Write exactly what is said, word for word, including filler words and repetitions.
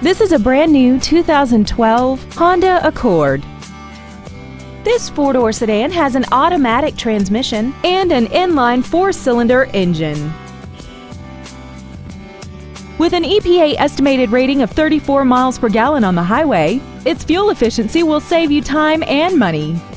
This is a brand new two thousand twelve Honda Accord. This four-door sedan has an automatic transmission and an inline four-cylinder engine. With an E P A estimated rating of thirty-four miles per gallon on the highway, its fuel efficiency will save you time and money.